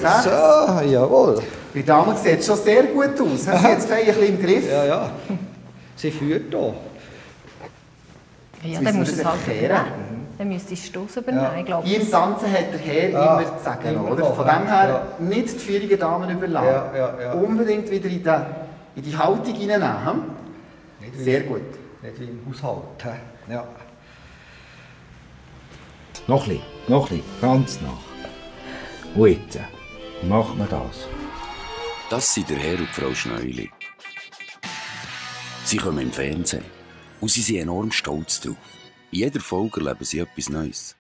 6. So, jawohl. Die Dame sieht schon sehr gut aus. Sie hat jetzt ein bisschen im Griff. Ja, ja. Sie führt hier. Ja, Jetzt dann müssen musst du es wir halt sie übernehmen. Dann müsstest du den Stoss übernehmen, glaube ich. Im Tanzen hat der Herr immer zu sagen, immer oder? doch, Von dem her ja. nicht die führenden Damen überlassen. Ja. Unbedingt wieder in die Haltung hineinnehmen. Sehr gut. Nicht wie im Haushalt. He? Ja. Noch ein bisschen, ganz nach. Und jetzt machen wir das. Das sind der Herr und Frau Schneuli. Sie kommen im Fernsehen und sie sind enorm stolz drauf. In jeder Folge erleben sie etwas Neues.